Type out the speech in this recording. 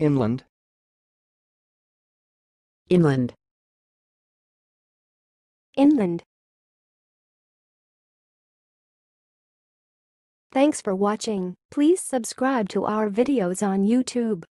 Inland. Inland. Inland. Thanks for watching. Please subscribe to our videos on YouTube.